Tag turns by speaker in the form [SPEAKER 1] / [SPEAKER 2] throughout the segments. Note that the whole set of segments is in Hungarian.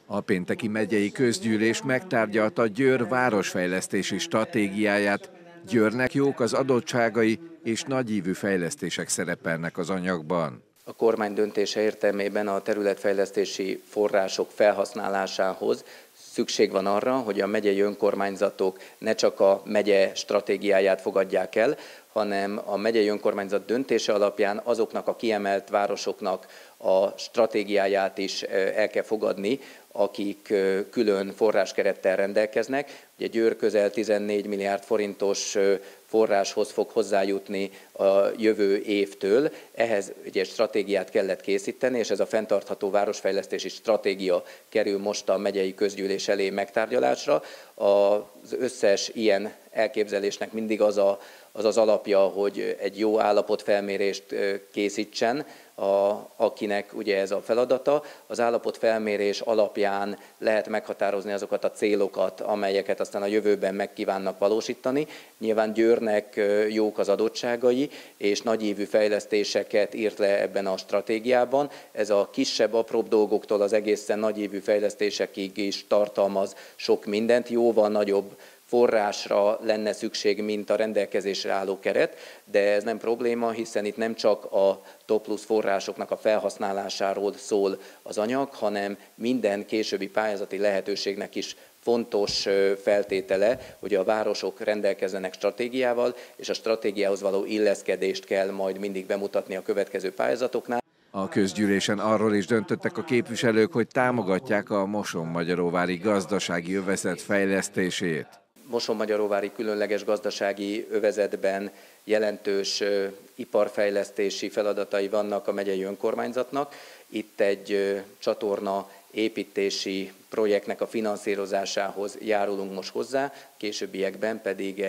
[SPEAKER 1] A pénteki megyei közgyűlés megtárgyalta Győr városfejlesztési stratégiáját. Győrnek jók az adottságai és nagyívű fejlesztések szerepelnek az anyagban.
[SPEAKER 2] A kormány döntése értelmében a területfejlesztési források felhasználásához szükség van arra, hogy a megyei önkormányzatok ne csak a megye stratégiáját fogadják el, hanem a megyei önkormányzat döntése alapján azoknak a kiemelt városoknak a stratégiáját is el kell fogadni, akik külön forráskerettel rendelkeznek. Ugye Győr közel 14 milliárd forintos forráshoz fog hozzájutni a jövő évtől. Ehhez ugye stratégiát kellett készíteni, és ez a fenntartható városfejlesztési stratégia kerül most a megyei közgyűlés elé megtárgyalásra. Az összes ilyen elképzelésnek mindig az alapja, hogy egy jó állapotfelmérést készítsen, akinek ugye ez a feladata. Az állapotfelmérés alapján lehet meghatározni azokat a célokat, amelyeket aztán a jövőben meg kívánnak valósítani. Nyilván Győrnek jók az adottságai, és nagyívű fejlesztéseket írt le ebben a stratégiában. Ez a kisebb, apróbb dolgoktól az egészen nagyívű fejlesztésekig is tartalmaz sok mindent, jóval nagyobb forrásra lenne szükség, mint a rendelkezésre álló keret, de ez nem probléma, hiszen itt nem csak a TOP+ forrásoknak a felhasználásáról szól az anyag, hanem minden későbbi pályázati lehetőségnek is fontos feltétele, hogy a városok rendelkezzenek stratégiával, és a stratégiához való illeszkedést kell majd mindig bemutatni a következő pályázatoknál.
[SPEAKER 1] A közgyűlésen arról is döntöttek a képviselők, hogy támogatják a Mosonmagyaróvári gazdasági övezet fejlesztését.
[SPEAKER 2] Mosonmagyaróvári különleges gazdasági övezetben jelentős iparfejlesztési feladatai vannak a megyei önkormányzatnak. Itt egy csatorna építési projektnek a finanszírozásához járulunk most hozzá, későbbiekben pedig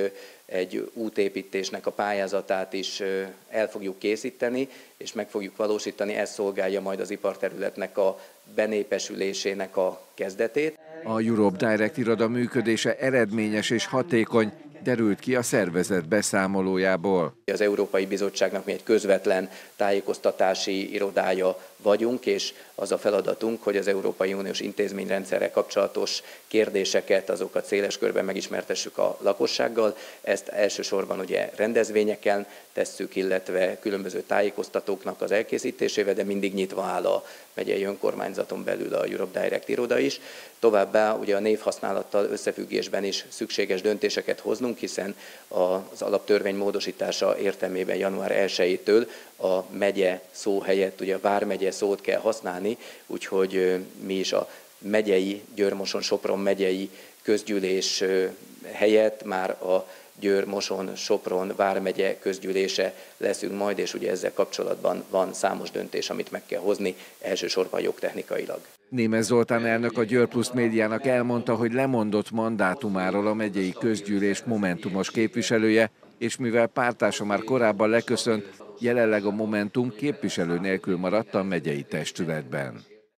[SPEAKER 2] egy útépítésnek a pályázatát is el fogjuk készíteni, és meg fogjuk valósítani, ez szolgálja majd az iparterületnek a benépesülésének a kezdetét.
[SPEAKER 1] A Europe Direct iroda működése eredményes és hatékony, derült ki a szervezet beszámolójából.
[SPEAKER 2] Az Európai Bizottságnak mi egy közvetlen tájékoztatási irodája vagyunk, és az a feladatunk, hogy az Európai Uniós intézményrendszerrel kapcsolatos kérdéseket, azokat széles körben megismertessük a lakossággal. Ezt elsősorban ugye rendezvényeken tesszük, illetve különböző tájékoztatóknak az elkészítésével, de mindig nyitva áll a megyei önkormányzaton belül a Europe Direct iroda is. Továbbá ugye a névhasználattal összefüggésben is szükséges döntéseket hoznunk, hiszen az alaptörvény módosítása értelmében január 1-től a megye szó helyett ugye a vármegye szót kell használni, úgyhogy mi is a megyei, Győr-Moson-Sopron megyei közgyűlés helyett már a Győr-Moson-Sopron vármegye közgyűlése leszünk majd, és ugye ezzel kapcsolatban van számos döntés, amit meg kell hozni, elsősorban jogtechnikailag.
[SPEAKER 1] Németh Zoltán elnök a Győr Plus médiának elmondta, hogy lemondott mandátumáról a megyei közgyűlés momentumos képviselője, és mivel párttársa már korábban leköszönt, jelenleg a Momentum képviselő nélkül maradt a megyei testületben.